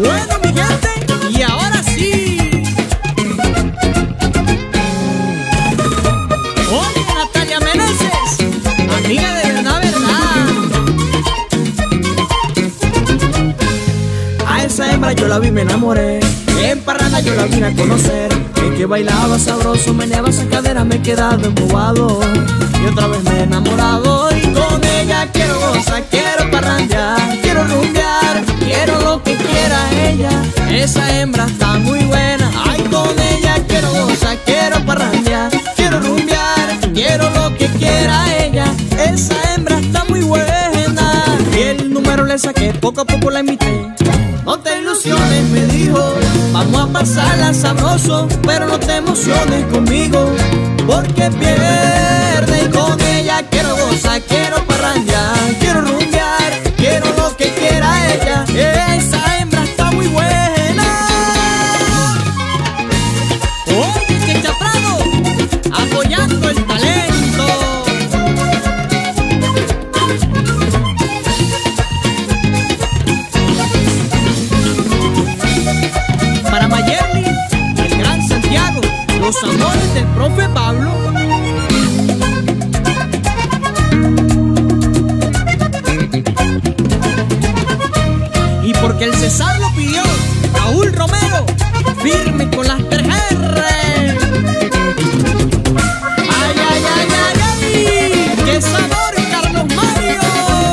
Bueno, mi gente, y ahora sí. Oye, Natalia Meneses, amiga de verdad, a esa hembra yo la vi, me enamoré. En parranda yo la vine a conocer. En que bailaba sabroso, meneaba esa cadera, me he quedado embobado. Y otra vez me he enamorado. Y con ella quiero gozar, quiero parrandear, quiero rumbear, quiero lo que quiera ella. Esa hembra está muy buena. Ay, con ella quiero gozar, quiero parrandear, quiero rumbear, quiero lo que quiera ella. Esa hembra está muy buena. Y el número le saqué, poco a poco la invité. No te ilusiones, me dijo, vamos a pasarla sabroso, pero no te emociones conmigo, porque pierde. Y con ella quiero gozar, quiero parrandear, quiero rumbear, quiero lo que quiera ella. Esa hembra está muy buena. Oye, Checha Prado, apoyando el talento. Para Mayerly, el gran Santiago, los amores del profe Pablo. Y porque el César lo pidió, Raúl Romero, firme con las 3R. ¡Ay, ay, ay, ay, ay! ¡Qué sabor, Carlos Mario!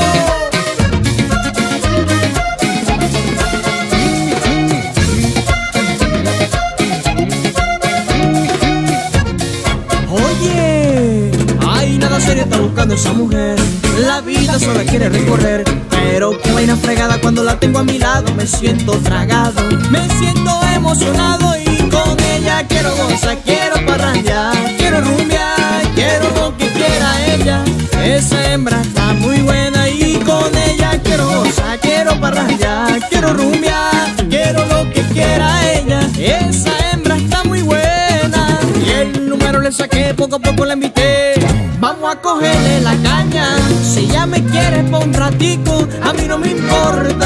Oye, ay, nada serio está buscando esa mujer. La vida solo quiere recorrer, pero qué vaina fregada cuando la tengo a mi lado. Me siento tragado, me siento emocionado. Y con ella quiero gozar, quiero parrandear, quiero rumbear, quiero lo que quiera ella. Esa hembra está muy buena. Y con ella quiero gozar, quiero parrandear, quiero rumbear, quiero lo que quiera ella. Esa hembra está muy buena. Y el número le saqué, poco a poco la invité. Vamos a cogerle la caña, si ella me quiere por un ratico, a mí no me importa